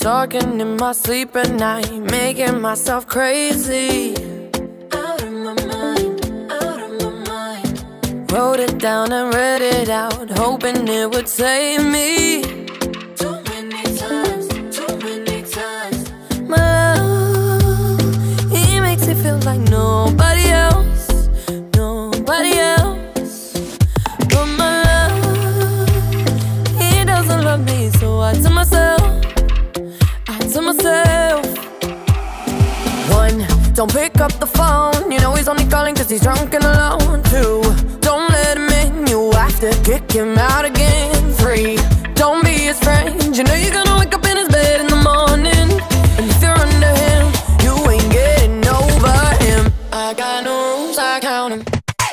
talking in my sleep at night, making myself crazy. Out of my mind, out of my mind. Wrote it down and read it out, hoping it would save me. Too many times, too many times. My love, he makes me feel like nobody else, nobody else. But my love, he doesn't love me, so I tell myself, one, don't pick up the phone, you know he's only calling cause he's drunk and alone. Two, don't let him in, you have to kick him out again. Three, don't be his friend, you know you're gonna wake up in his bed in the morning. And if you're under him, you ain't getting over him. I got no rules, I count him.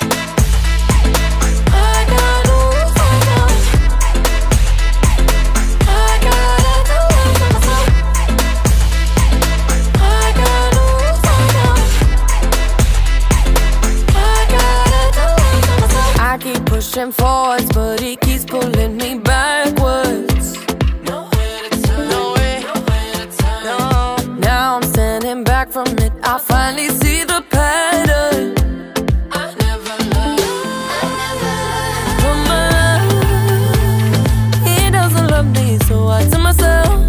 Pushing forwards, but he keeps pulling me backwards. Nowhere to turn, nowhere to turn. No. Now I'm standing back from it, I finally see the pattern. I never loved, but my love, he doesn't love me, so I tell myself,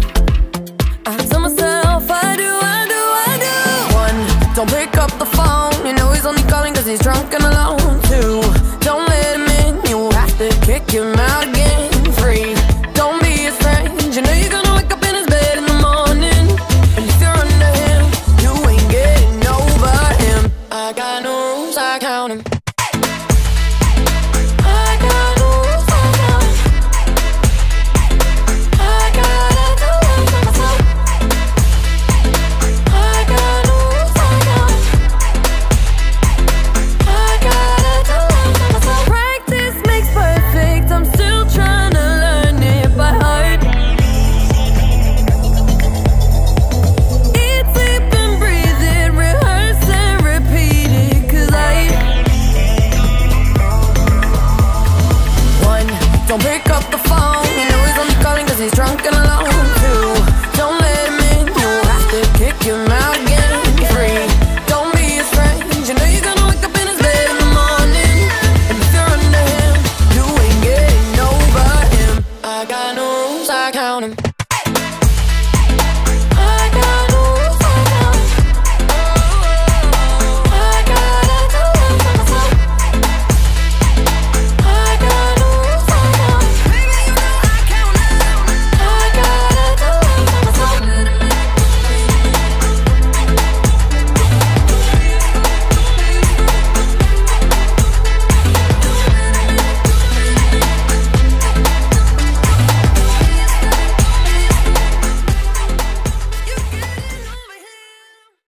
I do. One, don't pick up the phone, you know he's only calling cause he's drunk and alone. Two, don't let him in, you have to kick him out again. Three, don't be his friend, you know you're gonna wake up in his bed in the morning. And if you're under him, you ain't getting over him. I got no rules, I count him.